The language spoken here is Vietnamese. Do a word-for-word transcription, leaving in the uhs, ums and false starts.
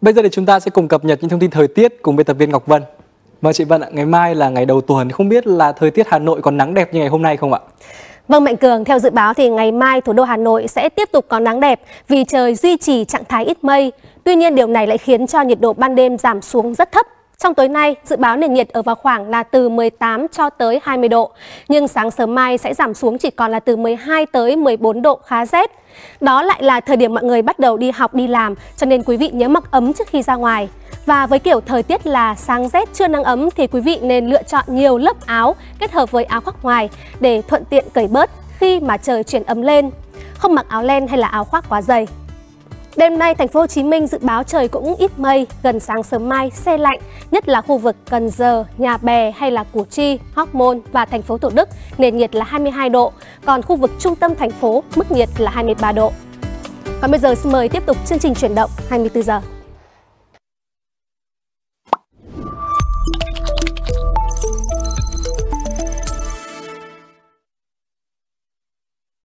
Bây giờ thì chúng ta sẽ cùng cập nhật những thông tin thời tiết cùng biên tập viên Ngọc Vân. Vâng chị Vân ạ, ngày mai là ngày đầu tuần, không biết là thời tiết Hà Nội còn nắng đẹp như ngày hôm nay không ạ? Vâng Mạnh Cường, theo dự báo thì ngày mai thủ đô Hà Nội sẽ tiếp tục có nắng đẹp vì trời duy trì trạng thái ít mây. Tuy nhiên điều này lại khiến cho nhiệt độ ban đêm giảm xuống rất thấp. Trong tối nay, dự báo nền nhiệt ở vào khoảng là từ mười tám cho tới hai mươi độ. Nhưng sáng sớm mai sẽ giảm xuống chỉ còn là từ mười hai tới mười bốn độ, khá rét. Đó lại là thời điểm mọi người bắt đầu đi học đi làm, cho nên quý vị nhớ mặc ấm trước khi ra ngoài. Và với kiểu thời tiết là sáng rét trưa nắng ấm thì quý vị nên lựa chọn nhiều lớp áo kết hợp với áo khoác ngoài để thuận tiện cởi bớt khi mà trời chuyển ấm lên. Không mặc áo len hay là áo khoác quá dày. Đêm nay, thành phố Hồ Chí Minh dự báo trời cũng ít mây, gần sáng sớm mai se lạnh, nhất là khu vực Cần Giờ, Nhà Bè hay là Củ Chi, Hóc Môn và thành phố Thủ Đức, nền nhiệt là hai mươi hai độ, còn khu vực trung tâm thành phố mức nhiệt là hai mươi ba độ. Còn bây giờ xin mời tiếp tục chương trình chuyển động hai mươi tư giờ.